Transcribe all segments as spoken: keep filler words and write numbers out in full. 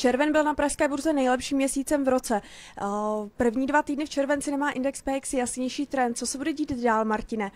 Červen byl na pražské burze nejlepším měsícem v roce. První dva týdny v červenci nemá index P X jasnější trend. Co se bude dít dál, Martine?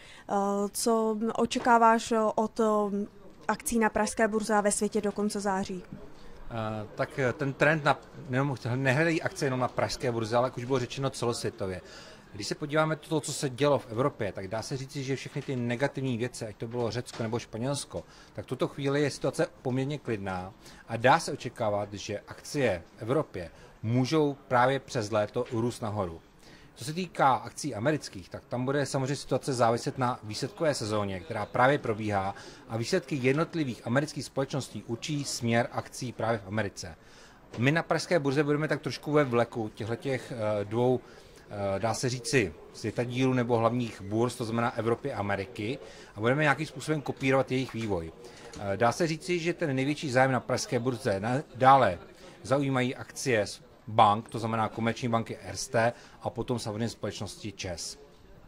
Co očekáváš od akcí na pražské burze a ve světě do konce září? Uh, tak ten trend na, jenom, nehledají akce jenom na pražské burze, ale jak už bylo řečeno celosvětově. Když se podíváme na to, co se dělo v Evropě, tak dá se říct, že všechny ty negativní věci, ať to bylo Řecko nebo Španělsko, tak v tuto chvíli je situace poměrně klidná a dá se očekávat, že akcie v Evropě můžou právě přes léto růst nahoru. Co se týká akcí amerických, tak tam bude samozřejmě situace záviset na výsledkové sezóně, která právě probíhá a výsledky jednotlivých amerických společností určí směr akcí právě v Americe. My na pražské burze budeme tak trošku ve vleku těchto dvou, dá se říci, světadílů nebo hlavních burz, to znamená Evropy a Ameriky, a budeme nějakým způsobem kopírovat jejich vývoj. Dá se říci, že ten největší zájem na pražské burze dále zaujímají akcie bank, to znamená Komerční banky Erste a potom samozřejmě společnosti ČEZ.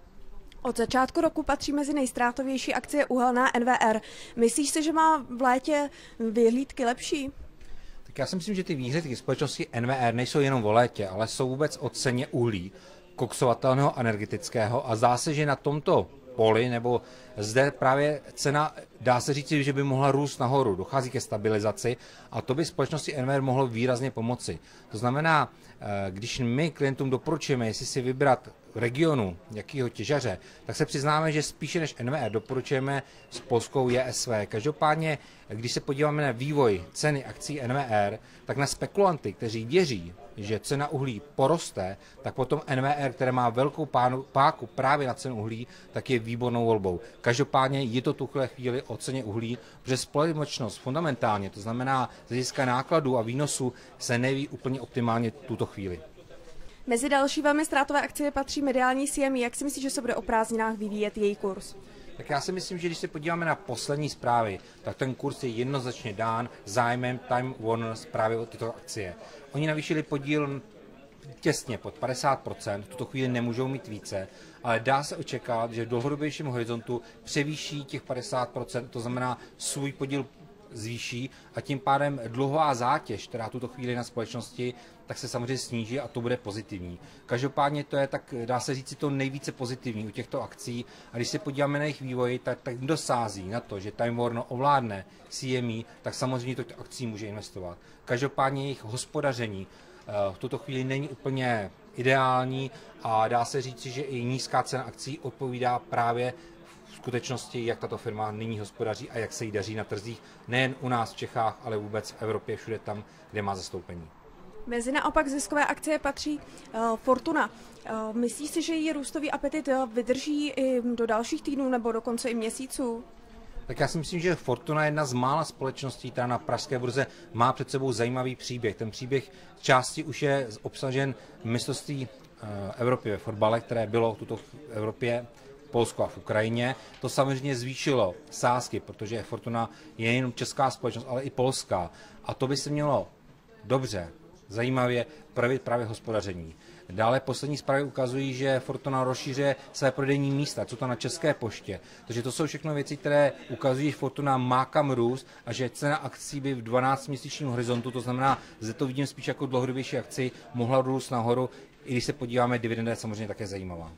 Od začátku roku patří mezi nejztrátovější akcie uhelná N V R. Myslíš si, že má v létě vyhlídky lepší? Tak já si myslím, že ty výhlídky společnosti N V R nejsou jenom o létě, ale jsou vůbec o ceně uhlí, koksovatelného energetického, a zdá se, že na tomto poli, nebo zde právě cena, dá se říct, že by mohla růst nahoru, dochází ke stabilizaci a to by společnosti N V R mohlo výrazně pomoci. To znamená, když my klientům doporučujeme, jestli si vybrat regionu jakýho těžaře, tak se přiznáme, že spíše než N V R doporučujeme s polskou J S V. Každopádně, když se podíváme na vývoj ceny akcí N V R, tak na spekulanty, kteří věří, že cena uhlí poroste, tak potom N V R, které má velkou pánu, páku právě na cenu uhlí, tak je výbornou volbou. Každopádně je to tuhle chvíli o ceně uhlí, protože společnost fundamentálně, to znamená z hlediska nákladů a výnosů, se neví úplně optimálně tuto chvíli. Mezi další velmi ztrátové akcie patří mediální C M E. Jak si myslíš, že se bude o prázdninách vyvíjet její kurz? Tak já si myslím, že když se podíváme na poslední zprávy, tak ten kurz je jednoznačně dán zájmem Time Warner právě o tyto akcie. Oni navýšili podíl těsně pod padesát procent, v tuto chvíli nemůžou mít více, ale dá se očekávat, že v dlouhodobějším horizontu převýší těch padesát procent, to znamená svůj podíl zvýší a tím pádem dluhová zátěž, která tuto chvíli na společnosti, tak se samozřejmě sníží a to bude pozitivní. Každopádně to je, tak dá se říct, to nejvíce pozitivní u těchto akcí a když se podíváme na jejich vývoj, tak, tak dosází na to, že Time Warner ovládne C M E, tak samozřejmě to akcí může investovat. Každopádně jejich hospodaření v tuto chvíli není úplně ideální a dá se říci, že i nízká cena akcí odpovídá právě v skutečnosti, jak tato firma nyní hospodaří a jak se jí daří na trzích, nejen u nás v Čechách, ale vůbec v Evropě, všude tam, kde má zastoupení. Mezi naopak ziskové akcie patří uh, Fortuna. Uh, myslíš si, že její růstový apetit uh, vydrží i do dalších týdnů nebo dokonce i měsíců? Tak já si myslím, že Fortuna je jedna z mála společností, která na pražské burze má před sebou zajímavý příběh. Ten příběh v části už je obsažen v mistrovství uh, Evropy ve fotbale, které bylo tuto v Evropě, v Polsku a v Ukrajině. To samozřejmě zvýšilo sázky, protože Fortuna je nejen česká společnost, ale i polská. A to by se mělo dobře, zajímavě pravit právě hospodaření. Dále poslední zprávy ukazují, že Fortuna rozšířuje své prodejní místa, co to na České poště. Takže to jsou všechno věci, které ukazují, že Fortuna má kam růst a že cena akcí by v dvanáctiměsíčním horizontu, to znamená, zde to vidím spíš jako dlouhodobější akci, mohla růst nahoru, i když se podíváme, dividenda je samozřejmě také zajímavá.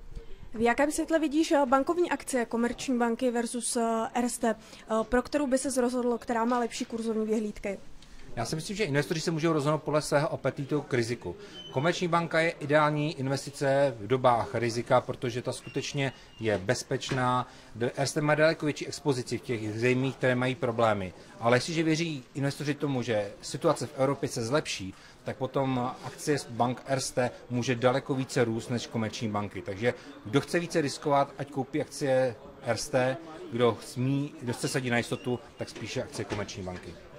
V jakém světle vidíš bankovní akcie Komerční banky versus Erste, pro kterou by se rozhodlo, která má lepší kurzovní vyhlídky? Já si myslím, že investoři se můžou rozhodnout podle svého apetitu k riziku. Komerční banka je ideální investice v dobách rizika, protože ta skutečně je bezpečná. Erste má daleko větší expozici v těch zemích, které mají problémy. Ale jestliže věří investoři tomu, že situace v Evropě se zlepší, tak potom akcie bank Erste může daleko více růst než komerční banky. Takže kdo chce více riskovat, ať koupí akcie Erste, kdo, smí, kdo chce sadit na jistotu, tak spíše akcie Komerční banky.